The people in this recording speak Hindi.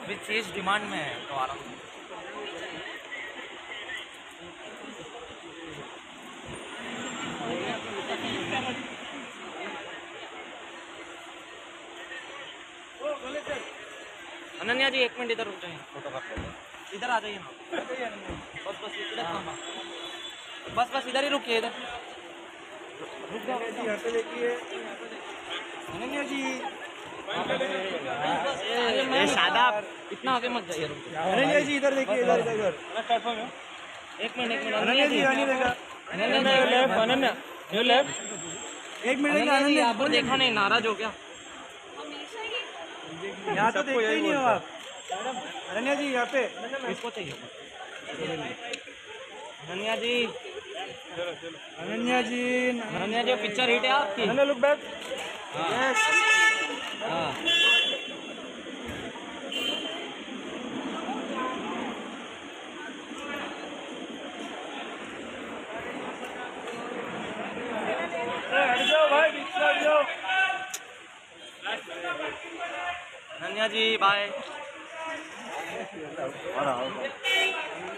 अभी चीज डिमांड में है तो आराम से। अनन्या जी 1 मिनट इधर रुक जाइए, फोटो कर लेते। इधर आ जाइए ना, बस बस इधर बस बस इधर ही रुकिए, इधर रुक जाओ जी, यहाँ पे देखिए अनन्या जी। अरे शादाब, इतना आगे मत जाइए, रुक जाओ अनन्या जी, इधर देखिए, इधर इधर प्लेटफॉर्म है। 1 मिनट अनन्या जी, आने देगा Ananya, you left 1 minute. Ananya आपको देखा नहीं, नाराज हो क्या? यहाँ तो देखते ही नहीं हो आप। अनन्या जी यहाँ पे किसको चाहिए? अनन्या जी, अनन्या जी, अनन्या जी पिक्चर हिट है आपकी। Ananya look back. यस। हाँ हट जाओ भाई, बीच में हट जाओ। अनन्या जी बाय।